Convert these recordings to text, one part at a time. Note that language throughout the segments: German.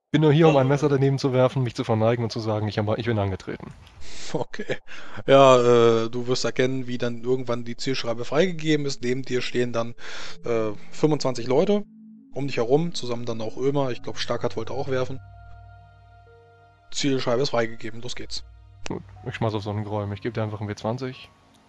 Bin nur hier, um ein Messer daneben zu werfen, mich zu verneigen und zu sagen, ich bin angetreten. Okay. Ja, du wirst erkennen, wie dann irgendwann die Zielscheibe freigegeben ist. Neben dir stehen dann 25 Leute um dich herum, zusammen dann auch Ömer. Ich glaube, Starkart wollte auch werfen. Zielscheibe ist freigegeben, los geht's. Gut, ich schmeiß auf Sonnengräum. Ich gebe dir einfach einen W20.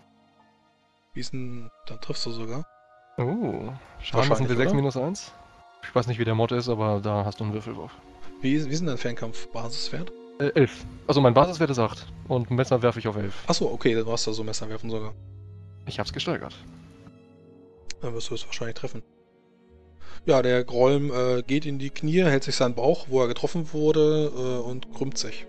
Wie ist denn, dann triffst du sogar. Schaden ist ein Wahrscheinlich, W6 oder? minus 1. Ich weiß nicht, wie der Mod ist, aber da hast du einen Würfelwurf. Wie ist denn dein Fernkampf-Basiswert? 11. Also mein Basiswert ist 8. Und ein Messer werfe ich auf 11. Achso, okay, du hast da so Messerwerfen sogar. Ich hab's gesteigert. Dann wirst du es wahrscheinlich treffen. Ja, der Grolm geht in die Knie, hält sich seinen Bauch, wo er getroffen wurde, und krümmt sich.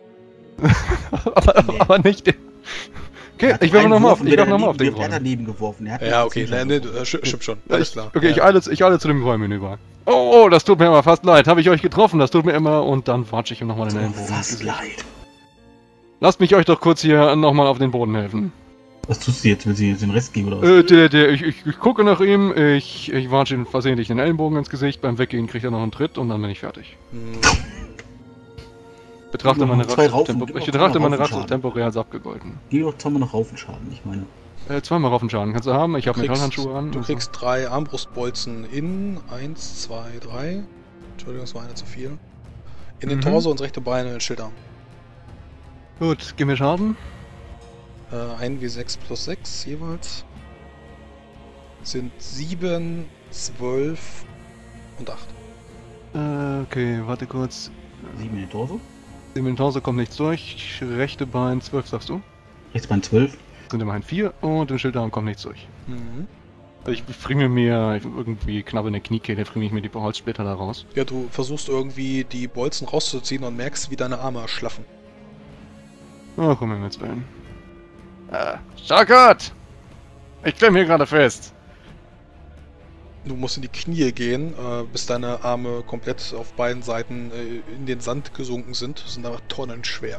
Nee. aber nicht den. Er Okay, hat ich nur werfe einen nochmal Wurf auf, und ich wenn er werfe nochmal auf daneben den wirft, er hat Gräum. daneben geworfen. Er hat Ja, nicht die okay, Zielscheibe getroffen. stimmt schon, alles klar. Okay, Ja. ich eile zu dem Gräum hinüber. Oh, das tut mir immer fast leid. Habe ich euch getroffen, das tut mir immer. Und dann watsche ich ihm nochmal den So, Ellenbogen ins fast Gesicht. leid. Lasst mich euch doch kurz hier nochmal auf den Boden helfen. Was tust du jetzt? Willst du jetzt den Rest geben oder was? Ich gucke nach ihm, ich watsche ihm versehentlich den Ellenbogen ins Gesicht. Beim Weggehen kriegt er noch einen Tritt und dann bin ich fertig. Hm. Betrachte meine Zwei Rache, Raufen, ich gib betrachte doch meine Raufenschaden. Rache temporär als abgegolten. Gib doch zweimal noch Raufenschaden, ich meine. Zweimal Raffenschaden kannst du haben, ich habe Metallhandschuhe an. Du also- kriegst 3 Armbrustbolzen in 1, 2, 3. Entschuldigung, das war eine zu viel. In den Torso und das rechte Bein und den Schildarm. Gut, gib mir Schaden. 1 wie 6 plus 6 jeweils. Sind 7, 12 und 8. Okay, warte kurz. 7 in den Torso. Im Torso kommt nichts durch. Rechte Bein 12, sagst du? Rechtsbein 12. Sind immerhin 4 und im Schildarm kommt nichts durch. Mhm. Ich friemel mir irgendwie knapp in der Kniekehle, friemel ich mir die paar Holzsplitter da raus. Ja, du versuchst irgendwie die Bolzen rauszuziehen und merkst, wie deine Arme erschlaffen. Oh, komm mir jetzt Willen. Starkart! Ich klemm hier gerade fest. Du musst in die Knie gehen, bis deine Arme komplett auf beiden Seiten in den Sand gesunken sind. Das sind aber tonnenschwer.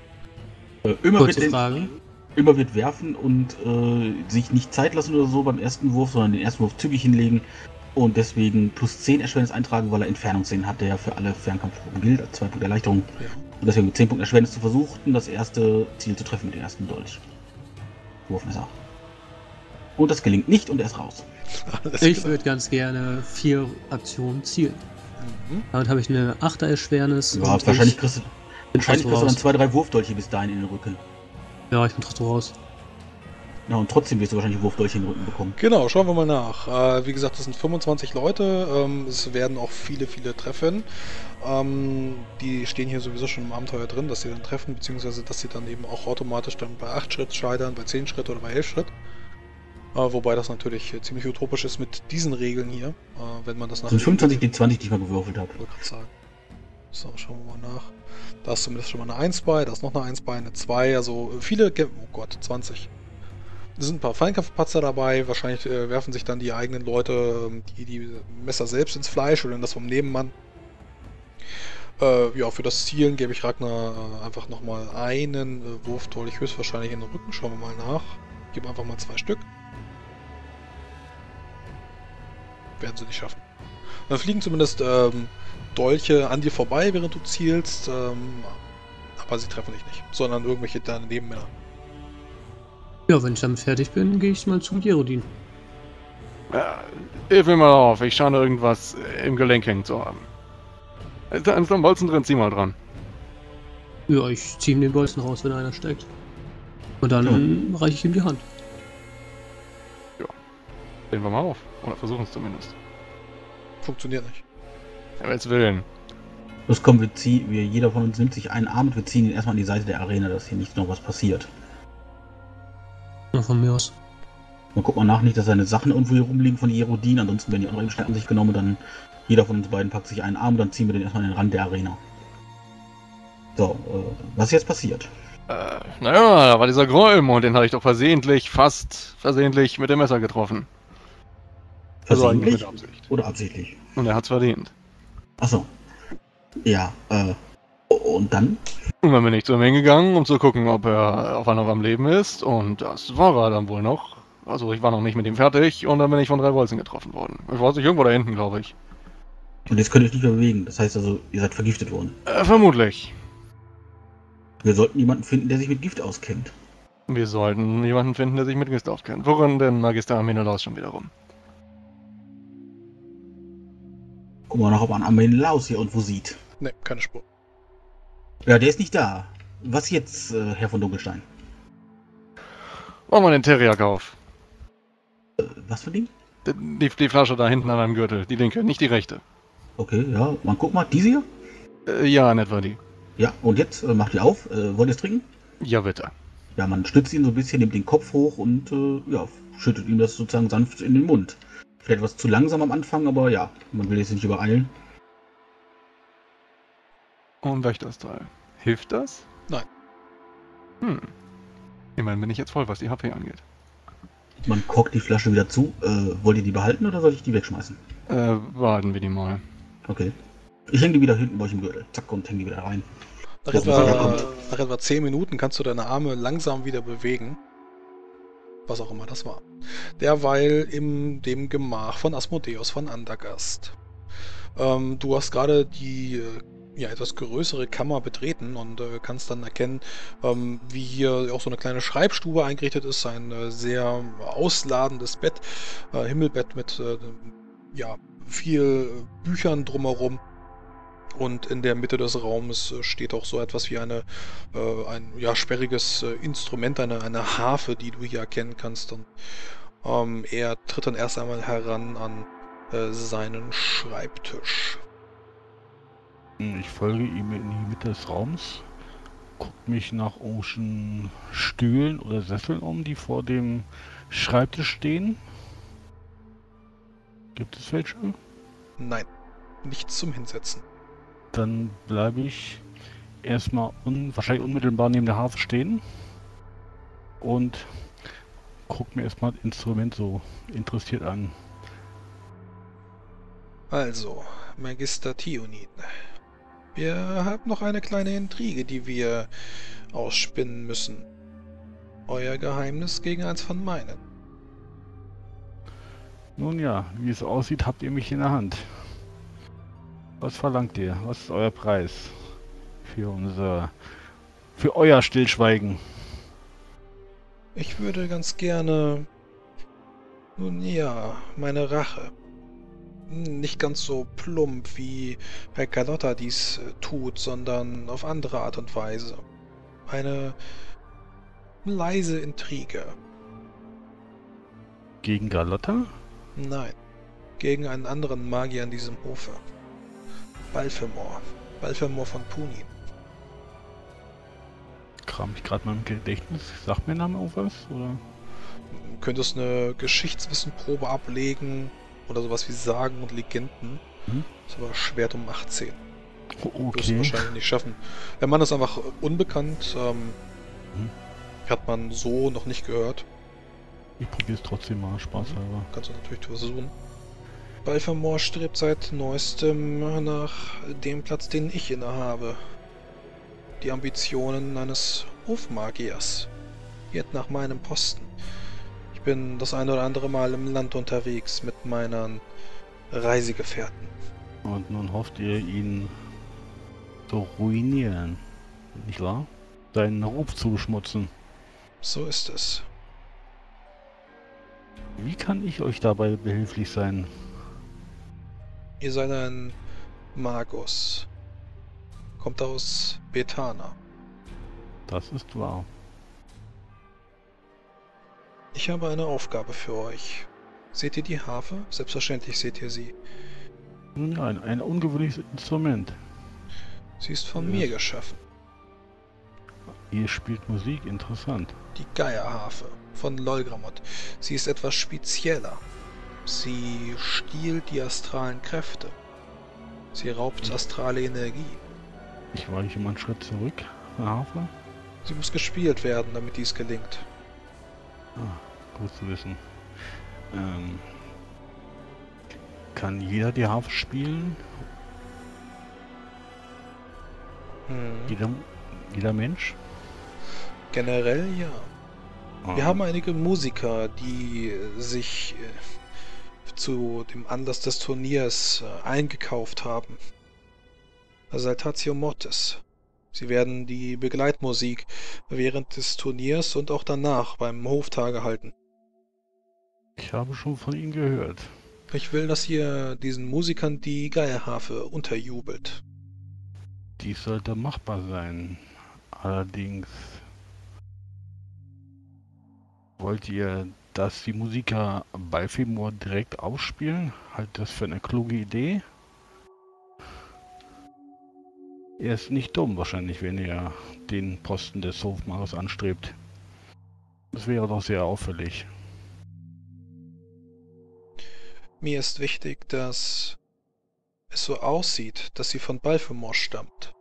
Kurze Frage. Immer wird werfen und sich nicht Zeit lassen oder so beim ersten Wurf, sondern den ersten Wurf zügig hinlegen und deswegen plus 10 Erschwernis eintragen, weil er Entfernungssehen hat, der ja für alle Fernkampfgruppen gilt, als 2 Punkte Erleichterung. Ja. Und deswegen mit 10 Punkten Erschwernis zu versuchen, das erste Ziel zu treffen mit dem ersten Dolch. Wurfmesser. Und das gelingt nicht und er ist raus. Alles Ich klar. würde ganz gerne 4 Aktionen zielen. Mhm. Damit habe ich eine 8er Erschwernis. Ja, und wahrscheinlich ich kriegst du, bin wahrscheinlich trotzdem kriegst du dann raus. 2, 3 Wurfdolche bis dahin in den Rücken. Ja, ich bin trotzdem raus. Ja, und trotzdem wirst du wahrscheinlich Wurfdolche in den Rücken bekommen. Genau, schauen wir mal nach. Wie gesagt, das sind 25 Leute. Es werden auch viele treffen. Die stehen hier sowieso schon im Abenteuer drin, dass sie dann treffen, beziehungsweise dass sie dann eben auch automatisch dann bei 8 Schritt scheitern, bei 10 Schritt oder bei 11 Schritt. Wobei das natürlich ziemlich utopisch ist mit diesen Regeln hier, wenn man das Das sind 25 die 20, die ich mal gewürfelt habe. wollte gerade sagen. So, schauen wir mal nach. Da ist zumindest schon mal eine 1 bei, da ist noch eine 1 bei, eine 2, also viele, oh Gott, 20. Es sind ein paar Feinkampfpatzer dabei, wahrscheinlich werfen sich dann die eigenen Leute die Messer selbst ins Fleisch oder in das vom Nebenmann. Ja, für das Zielen gebe ich Ragnar einfach nochmal einen Wurfdolch höchstwahrscheinlich in den Rücken, schauen wir mal nach. Gebe einfach mal 2 Stück. Werden sie nicht schaffen. Dann fliegen zumindest Dolche an dir vorbei, während du zielst, aber sie treffen dich nicht, sondern irgendwelche deine Nebenmänner. Ja, wenn ich damit fertig bin, gehe ich mal zu Jerodin. Hilf mir mal auf, ich scheine irgendwas im Gelenk hängen zu haben. Da ist ein Bolzen drin, zieh mal dran. Ja, ich ziehe ihm den Bolzen raus, wenn einer steckt. Und dann reiche ich ihm die Hand. Sehen wir mal auf. Oder versuchen es zumindest. Funktioniert nicht. Ja, will's willen. Los komm, jeder von uns nimmt sich einen Arm und wir ziehen ihn erstmal an die Seite der Arena, dass hier nicht noch was passiert. Ja, von mir aus. Dann guckt man nach, nicht, dass seine Sachen irgendwo hier rumliegen von Jerodin, ansonsten werden die anderen schnell an sich genommen und dann jeder von uns beiden packt sich einen Arm und dann ziehen wir den erstmal an den Rand der Arena. So, was ist jetzt passiert? Naja, da war dieser Gräum und den hatte ich doch fast versehentlich mit dem Messer getroffen. Also eigentlich mit Versehentlich Absicht. oder absichtlich? Und er hat's verdient. Achso. Ja, und dann? Und dann bin ich zu ihm hingegangen, um zu gucken, ob er noch am Leben ist. Und das war er dann wohl noch. Also ich war noch nicht mit ihm fertig und dann bin ich von 3 Bolzen getroffen worden. Ich weiß nicht, irgendwo da hinten, glaube ich. Und jetzt könnt ihr euch nicht mehr bewegen. Das heißt also, ihr seid vergiftet worden. Vermutlich. Wir sollten jemanden finden, der sich mit Gift auskennt. Wir sollten jemanden finden, der sich mit Gift auskennt. Worin denn Magister Amenolaus schon wiederum? Gucken wir noch, ob man Amenolaus hier irgendwo sieht. Ne, keine Spur. Ja, der ist nicht da. Was jetzt, Herr von Dunkelstein? Machen wir den Teriak auf. Was für Ding? Die Flasche da hinten an einem Gürtel. Die linke, nicht die rechte. Okay, ja, man guck mal, diese hier? Ja, in etwa die. Ja, und jetzt macht ihr auf. Wollt ihr es trinken? Ja, bitte. Ja, man stützt ihn so ein bisschen, nimmt den Kopf hoch und ja, schüttet ihm das sozusagen sanft in den Mund. Vielleicht etwas zu langsam am Anfang, aber ja, man will jetzt nicht übereilen. Und weg das Teil. Hilft das? Nein. Immerhin bin ich jetzt voll, was die HP angeht. Man korkt die Flasche wieder zu. Wollt ihr die behalten oder soll ich die wegschmeißen? Warten wir die mal. Okay. Ich hänge die wieder hinten bei euch im Gürtel. Zack, und hänge die wieder rein. Nach Das etwa, ist nach etwa 10 Minuten kannst du deine Arme langsam wieder bewegen. Was auch immer das war. Derweil in dem Gemach von Asmodeus von Andergast. Du hast gerade die etwas größere Kammer betreten und kannst dann erkennen, wie hier auch so eine kleine Schreibstube eingerichtet ist. Ein sehr ausladendes Bett, Himmelbett mit viel Büchern drumherum. Und in der Mitte des Raumes steht auch so etwas wie ein sperriges Instrument, eine Harfe, die du hier erkennen kannst. Und er tritt dann erst einmal heran an seinen Schreibtisch. Ich folge ihm in die Mitte des Raums, gucke mich nach irgendwelchen Stühlen oder Sesseln um, die vor dem Schreibtisch stehen. Gibt es welche? Nein, nichts zum Hinsetzen. Dann bleibe ich erstmal wahrscheinlich unmittelbar neben der Harfe stehen und gucke mir erstmal das Instrument so interessiert an. Also, Magister Thionin. Wir haben noch eine kleine Intrige, die wir ausspinnen müssen. Euer Geheimnis gegen eins von meinen. Nun ja, wie es aussieht, habt ihr mich in der Hand. Was verlangt ihr? Was ist euer Preis für euer Stillschweigen? Ich würde ganz gerne, meine Rache. Nicht ganz so plump, wie Herr Carlotta dies tut, sondern auf andere Art und Weise. Eine leise Intrige. Gegen Carlotta? Nein, gegen einen anderen Magier in diesem Hofe. Balfemor. Balfemor von Punin. Kram ich gerade mal im Gedächtnis. Sagt mir der Name irgendwas? Oder? Du könntest eine Geschichtswissenprobe ablegen oder sowas wie Sagen und Legenden. Ist aber Schwert um 18. Okay. Wirst du wahrscheinlich nicht schaffen. Der Mann ist einfach unbekannt. Hat man so noch nicht gehört. Ich probiere es trotzdem mal, spaßhalber. Kannst du natürlich versuchen. Balfemor strebt seit neuestem nach dem Platz, den ich innehabe. Die Ambitionen eines Hofmagiers. Geht nach meinem Posten. Ich bin das eine oder andere Mal im Land unterwegs mit meinen Reisegefährten. Und nun hofft ihr, ihn zu ruinieren, nicht wahr? Seinen Ruf zu beschmutzen. So ist es. Wie kann ich euch dabei behilflich sein? Ihr seid ein Magus. Kommt aus Bethana. Das ist wahr. Ich habe eine Aufgabe für euch. Seht ihr die Harfe? Selbstverständlich seht ihr sie. Nun ja, ein ungewöhnliches Instrument. Sie ist von mir geschaffen. Ihr spielt Musik, interessant. Die Geierharfe von Lolgramot. Sie ist etwas spezieller. Sie stiehlt die astralen Kräfte. Sie raubt astrale Energie. Ich weiche mal einen Schritt zurück, Herr Harfe. Sie muss gespielt werden, damit dies gelingt. Ah, gut zu wissen. Kann jeder die Harfe spielen? Jeder Mensch? Generell ja. Ah. Wir haben einige Musiker, die sich zu dem Anlass des Turniers eingekauft haben. Saltatio Mortis. Sie werden die Begleitmusik während des Turniers und auch danach beim Hoftage halten. Ich habe schon von Ihnen gehört. Ich will, dass ihr diesen Musikern die Geierharfe unterjubelt. Dies sollte machbar sein. Allerdings wollt ihr, dass die Musiker Balfimor direkt aufspielen? Halt das für eine kluge Idee? Er ist nicht dumm wahrscheinlich, wenn er den Posten des Hofmachers anstrebt. Das wäre doch sehr auffällig. Mir ist wichtig, dass es so aussieht, dass sie von Balfimor stammt.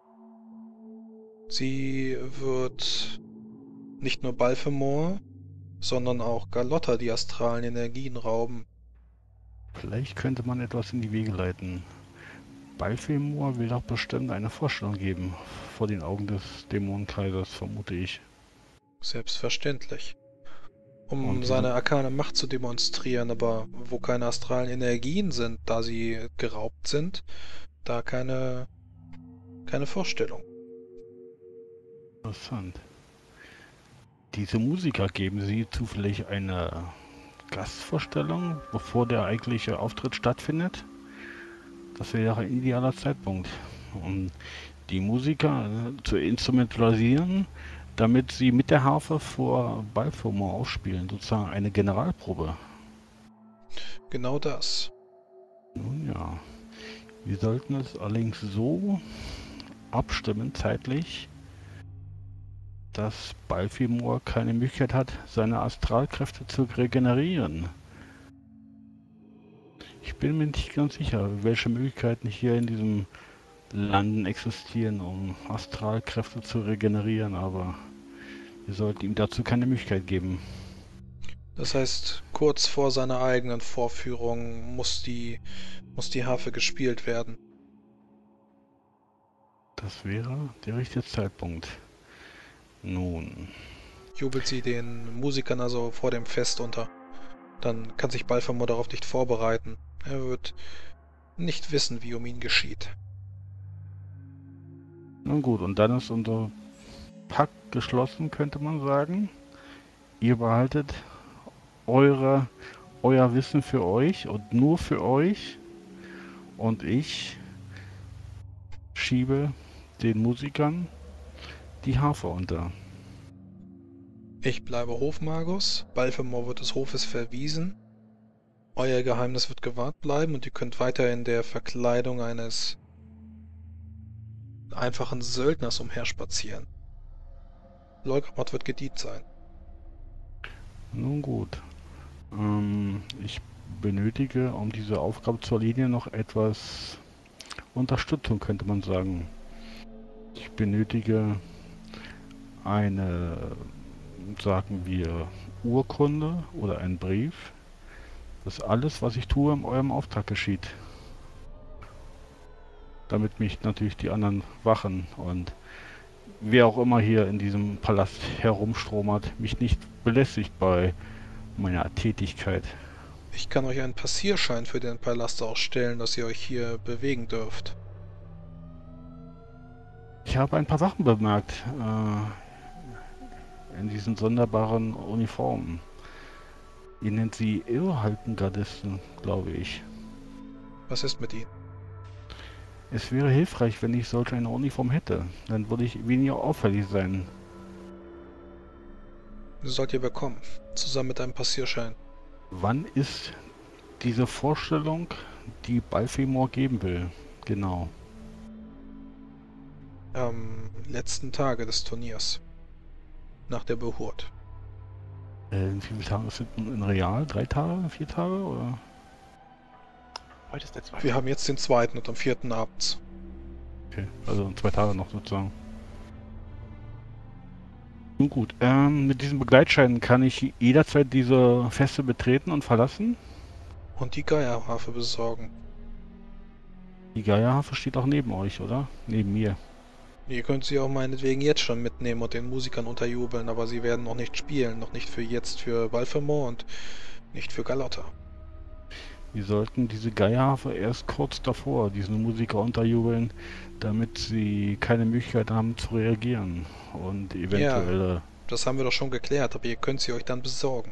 Sie wird nicht nur Balfimor, sondern auch Galotta die astralen Energien rauben. Vielleicht könnte man etwas in die Wege leiten. Balfimor will doch bestimmt eine Vorstellung geben, vor den Augen des Dämonenkaisers, vermute ich. Selbstverständlich. Um Und seine arkane Macht zu demonstrieren, aber wo keine astralen Energien sind, da sie geraubt sind, da keine Vorstellung. Interessant. Diese Musiker, geben Sie zufällig eine Gastvorstellung, bevor der eigentliche Auftritt stattfindet? Das wäre ein idealer Zeitpunkt, um die Musiker zu instrumentalisieren, damit sie mit der Harfe vor Balfimor aufspielen, sozusagen eine Generalprobe. Genau das. Nun ja, wir sollten es allerdings so abstimmen zeitlich, dass Balfimor keine Möglichkeit hat, seine Astralkräfte zu regenerieren. Ich bin mir nicht ganz sicher, welche Möglichkeiten hier in diesem Landen existieren, um Astralkräfte zu regenerieren, aber wir sollten ihm dazu keine Möglichkeit geben. Das heißt, kurz vor seiner eigenen Vorführung muss die Harfe gespielt werden. Das wäre der richtige Zeitpunkt. Nun, Jubelt sie den Musikern also vor dem Fest unter. Dann kann sich Balfimor darauf nicht vorbereiten. Er wird nicht wissen, wie um ihn geschieht. nun gut, und dann ist unser Pakt geschlossen, könnte man sagen. Ihr behaltet euer Wissen für euch und nur für euch. Und ich schiebe den Musikern die Harfe unter. Ich bleibe Hofmagus, Balfimor wird des Hofes verwiesen. Euer Geheimnis wird gewahrt bleiben und ihr könnt weiter in der Verkleidung eines einfachen Söldners umherspazieren. Lolgamot wird gedient sein. Nun gut. Ich benötige, um diese Aufgabe zu erledigen, noch etwas Unterstützung, könnte man sagen. Ich benötige eine, sagen wir, Urkunde oder einen Brief, dass alles, was ich tue, in eurem Auftrag geschieht. Damit mich natürlich die anderen Wachen und wer auch immer hier in diesem Palast herumstromert, mich nicht belästigt bei meiner Tätigkeit. Ich kann euch einen Passierschein für den Palast ausstellen, dass ihr euch hier bewegen dürft. Ich habe ein paar Sachen bemerkt in diesen sonderbaren Uniformen. Ihr nennt sie Irrhaltengardisten, glaube ich. Was ist mit ihnen? Es wäre hilfreich, wenn ich solch eine Uniform hätte. Dann würde ich weniger auffällig sein. Sollt ihr bekommen, zusammen mit einem Passierschein. Wann ist diese Vorstellung, die Balfimor geben will? Genau. Am letzten Tage des Turniers. Nach der Behurt. In wie vielen Tagen ist es in real? 3 Tage? 4 Tage? Oder? Heute ist der zweite. Wir haben jetzt den 2. und am 4. abends. Okay, also 2 Tage noch sozusagen. Nun gut, mit diesem Begleitschein kann ich jederzeit diese Feste betreten und verlassen. Und die Geierharfe besorgen. Die Geierharfe steht auch neben euch, oder? Neben mir. Ihr könnt sie auch meinetwegen jetzt schon mitnehmen und den Musikern unterjubeln, aber sie werden noch nicht spielen. Noch nicht für jetzt für Balfimor und nicht für Galotta. Wir sollten diese Geierhafe erst kurz davor diesen Musiker unterjubeln, damit sie keine Möglichkeit haben zu reagieren und eventuelle... Das haben wir doch schon geklärt, aber ihr könnt sie euch dann besorgen.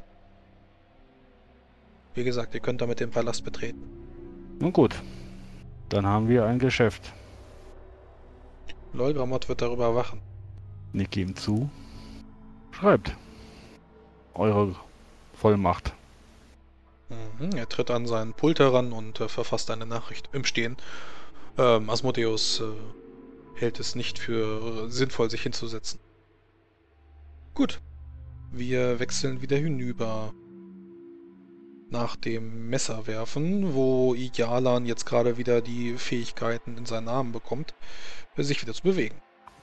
Wie gesagt, ihr könnt damit den Palast betreten. Nun gut, dann haben wir ein Geschäft. Lolgramot wird darüber wachen. Nick ihm zu. Schreibt. Eure Vollmacht. Er tritt an seinen Pult heran und verfasst eine Nachricht im Stehen. Asmodeus hält es nicht für sinnvoll, sich hinzusetzen. Gut, wir wechseln wieder hinüber nach dem Messerwerfen, wo Jalan jetzt gerade wieder die Fähigkeiten in seinen Armen bekommt, sich wieder zu bewegen.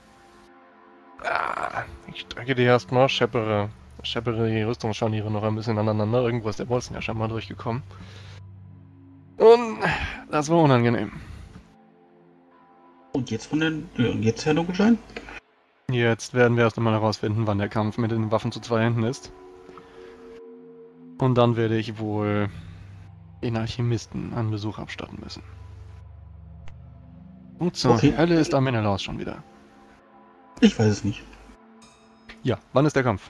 Ich strecke die erstmal, scheppere die Rüstungsscharniere noch ein bisschen aneinander. Irgendwo ist der Bolzen ja schon mal durchgekommen. Und das war unangenehm. Und jetzt jetzt, Herr Dunkelschein? Jetzt werden wir erst einmal herausfinden, wann der Kampf mit den Waffen zu 2 Händen ist. Und dann werde ich wohl den Alchemisten einen Besuch abstatten müssen. Und zur Hölle ist Menelaus schon wieder. Ich weiß es nicht. Ja, wann ist der Kampf?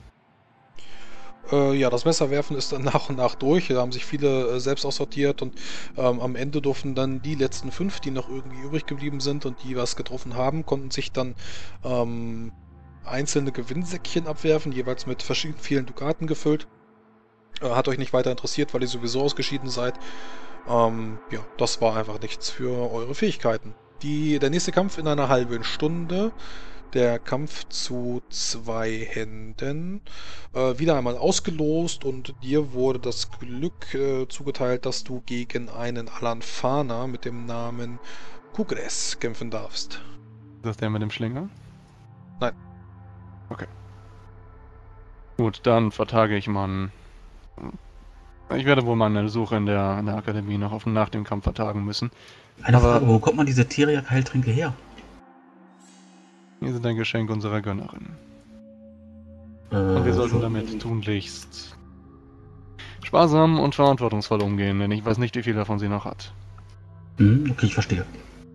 Ja, das Messerwerfen ist dann nach und nach durch. Da haben sich viele selbst aussortiert und am Ende durften dann die letzten 5, die noch irgendwie übrig geblieben sind und die was getroffen haben, konnten sich dann einzelne Gewinnsäckchen abwerfen, jeweils mit vielen Dukaten gefüllt. Hat euch nicht weiter interessiert, weil ihr sowieso ausgeschieden seid. Ja, das war einfach nichts für eure Fähigkeiten. Der nächste Kampf in einer halben Stunde. Der Kampf zu 2 Händen. Wieder einmal ausgelost und dir wurde das Glück zugeteilt, dass du gegen einen Alanfaner mit dem Namen Kugres kämpfen darfst. Ist das der mit dem Schlinger? Nein. Okay. Gut, dann vertage ich mal. Ich werde wohl meine Suche in der Akademie noch nach dem Kampf vertagen müssen. Eine Frage, wo kommt man diese Teriak-Heiltränke her? Hier sind ein Geschenk unserer Gönnerin. Und wir sollten damit tunlichst sparsam und verantwortungsvoll umgehen, denn ich weiß nicht, wie viel davon sie noch hat. Okay, ich verstehe.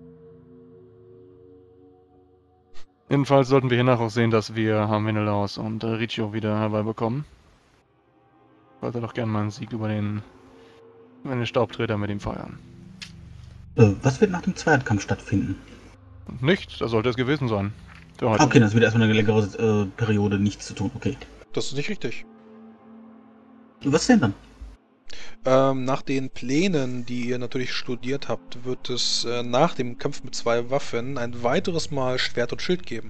Jedenfalls sollten wir hiernach auch sehen, dass wir Menelaus und Riccio wieder herbeibekommen. Ich wollte doch gerne mal einen Sieg über den Staubtreter mit ihm feiern. Was wird nach dem Zweikampf stattfinden? Nichts, das sollte es gewesen sein. Für heute. Okay, das wird erstmal eine längere Periode nichts zu tun, okay. Das ist nicht richtig. Was denn dann? Nach den Plänen, die ihr natürlich studiert habt, wird es nach dem Kampf mit 2 Waffen ein weiteres Mal Schwert und Schild geben.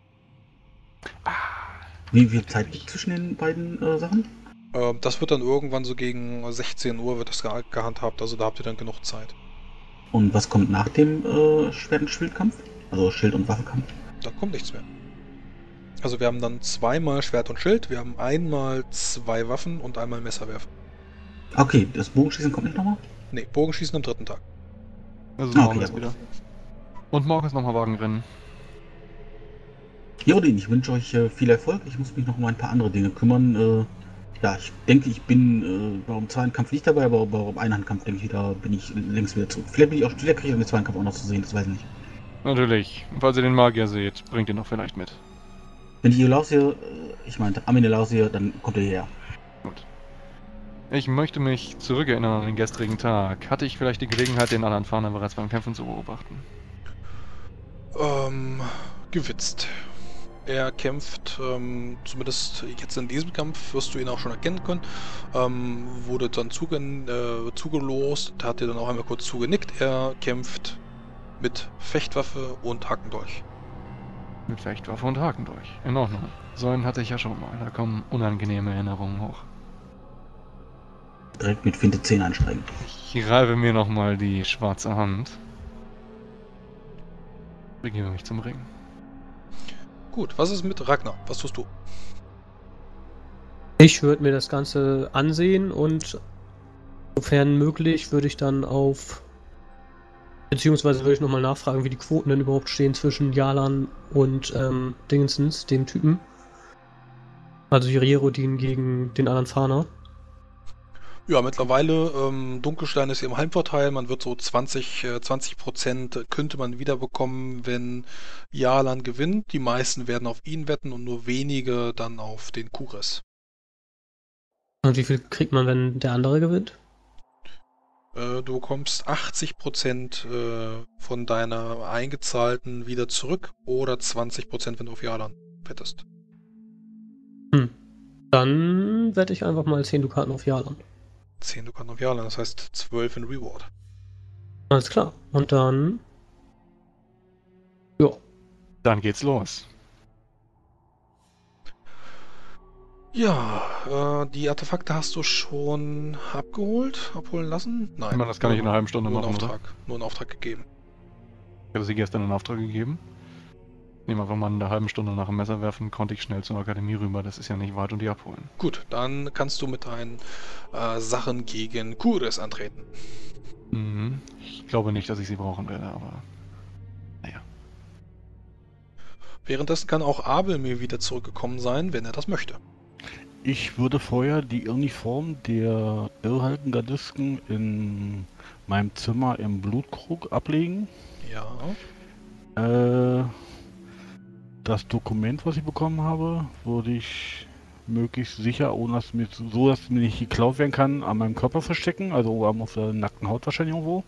Wie viel Zeit gibt es zwischen den beiden Sachen? Das wird dann irgendwann so gegen 16 Uhr wird das gehandhabt, also da habt ihr dann genug Zeit. Und was kommt nach dem Schwert- und Schildkampf? Also Schild- und Waffenkampf? Da kommt nichts mehr. Also wir haben dann 2-mal Schwert und Schild, wir haben einmal 2 Waffen und einmal Messerwerfen. Okay, das Bogenschießen kommt nicht nochmal? Ne, Bogenschießen am 3. Tag. Also morgen okay, ist wieder. Und morgen ist nochmal Wagenrennen. Jodin, ich wünsche euch viel Erfolg. Ich muss mich noch um ein paar andere Dinge kümmern. Ja, ich denke, ich bin beim Zweihandkampf nicht dabei, aber beim Einhandkampf denke ich, da bin ich längst wieder zurück. Vielleicht bin ich auch wieder kriege ich den Zweihandkampf auch noch zu sehen, das weiß ich nicht. Natürlich. Falls ihr den Magier seht, bringt ihn doch vielleicht mit. Wenn ich Iolaus sehe, ich meinte Menelaus sehe, dann kommt er hierher. Gut. Ich möchte mich zurückerinnern an den gestrigen Tag. Hatte ich vielleicht die Gelegenheit, den Alanfaner bereits beim Kämpfen zu beobachten? Gewitzt. Er kämpft, zumindest jetzt in diesem Kampf wirst du ihn auch schon erkennen können, wurde dann zugelost, hat dir dann auch einmal kurz zugenickt. Er kämpft mit Fechtwaffe und Hackendolch. Mit Fechtwaffe und Hakendolch. In Ordnung. So einen hatte ich ja schon mal. Da kommen unangenehme Erinnerungen hoch. Direkt mit Finte 10 einsteigen. Ich reibe mir nochmal die schwarze Hand. Begebe mich zum Ring. Gut, was ist mit Ragnar? Was tust du? Ich würde mir das Ganze ansehen und sofern möglich würde ich dann beziehungsweise würde ich nochmal nachfragen, wie die Quoten denn überhaupt stehen zwischen Jalan und Dingensens, dem Typen. Also Hierodin gegen den Alanfaner. Ja, mittlerweile, Dunkelstein ist im Heimvorteil, man wird so 20% könnte man wiederbekommen, wenn Jalan gewinnt. Die meisten werden auf ihn wetten und nur wenige dann auf den Kuris. Und wie viel kriegt man, wenn der andere gewinnt? Du bekommst 80% von deiner eingezahlten wieder zurück oder 20%, wenn du auf Jalan wettest. Dann wette ich einfach mal 10 Dukaten auf Jalan. 10 Dukaten auf Jalan, das heißt 12 in Reward. Alles klar. Und dann... Ja. Dann geht's los. Ja, die Artefakte hast du schon abholen lassen? Nein. Das kann ich in einer halben Stunde machen, oder? Nur einen Auftrag gegeben. Ich habe sie gestern in Auftrag gegeben. Nehmen wir einfach mal in einer halben Stunde nach dem Messer werfen, konnte ich schnell zur Akademie rüber. Das ist ja nicht weit und die abholen. Gut, dann kannst du mit deinen Sachen gegen Kuris antreten. Mhm. Ich glaube nicht, dass ich sie brauchen werde, aber... Naja. Währenddessen kann auch Abel mir wieder zurückgekommen sein, wenn er das möchte. Ich würde vorher die Uniform der Irrhalten-Gardisten in meinem Zimmer im Blutkrug ablegen. Ja. Das Dokument, was ich bekommen habe, würde ich möglichst sicher, ohne dass mir so, dass mir nicht geklaut werden kann, an meinem Körper verstecken, also auf der nackten Haut wahrscheinlich irgendwo.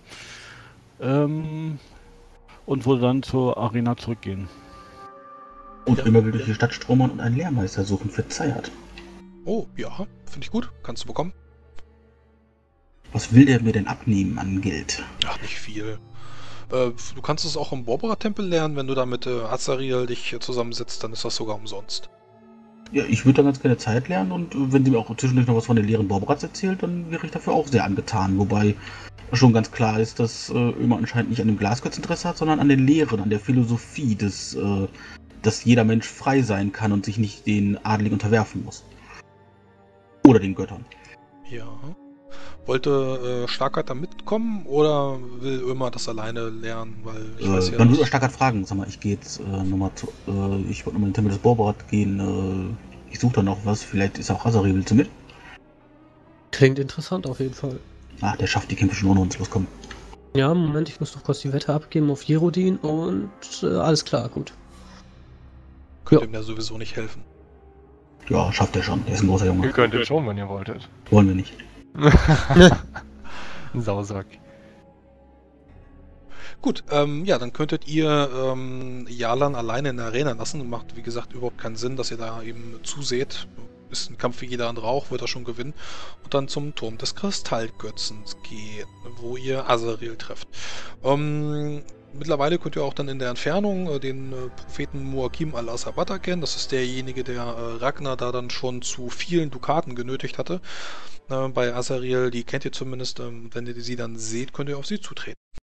Und würde dann zur Arena zurückgehen. Und immer wieder durch die Stadt stromern und einen Lehrmeister suchen für Zayat. Oh, ja, finde ich gut. Kannst du bekommen. Was will der mir denn abnehmen an Geld? Ach, nicht viel. Du kannst es auch im Borbora-Tempel lernen, wenn du da mit Azariel dich zusammensetzt, dann ist das sogar umsonst. Ja, ich würde dann ganz gerne Zeit lernen und wenn sie mir auch zwischendurch noch was von den Lehren Borborats erzählt, dann wäre ich dafür auch sehr angetan. Wobei schon ganz klar ist, dass Ömer anscheinend nicht an dem Glasgötz Interesse hat, sondern an den Lehren, an der Philosophie, dass jeder Mensch frei sein kann und sich nicht den Adeligen unterwerfen muss. Oder den Göttern. Ja. Wollte Starkart da mitkommen oder will Ömer das alleine lernen? Weil ich weiß ja dann nicht. würde Starkart fragen, sag mal, ich gehe jetzt nochmal zu, ich wollte nochmal in den Tempel des Borborat gehen, ich suche da noch was, vielleicht ist auch Azariel, willst du mit? Klingt interessant auf jeden Fall. Ach, der schafft die Kämpfe schon ohne uns, los, komm. Ja, Moment, ich muss noch kurz die Wette abgeben auf Jerodin und alles klar, gut. Könnt ihr mir sowieso nicht helfen. Ja, schafft er schon, der ist ein großer Junge. Ihr könntet schon, wenn ihr wolltet. Wollen wir nicht. Sausack. Gut, ja, dann könntet ihr Jalan alleine in der Arena lassen. Macht, wie gesagt, überhaupt keinen Sinn, dass ihr da eben zuseht. Ist ein Kampf wie jeder andere auch, wird er schon gewinnen. Und dann zum Turm des Kristallgötzens gehen, wo ihr Azariel trefft. Mittlerweile könnt ihr auch dann in der Entfernung den Propheten Muakim al-Asabata erkennen. Das ist derjenige, der Ragnar da dann schon zu vielen Dukaten genötigt hatte. Bei Azariel, die kennt ihr zumindest. Wenn ihr sie dann seht, könnt ihr auf sie zutreten.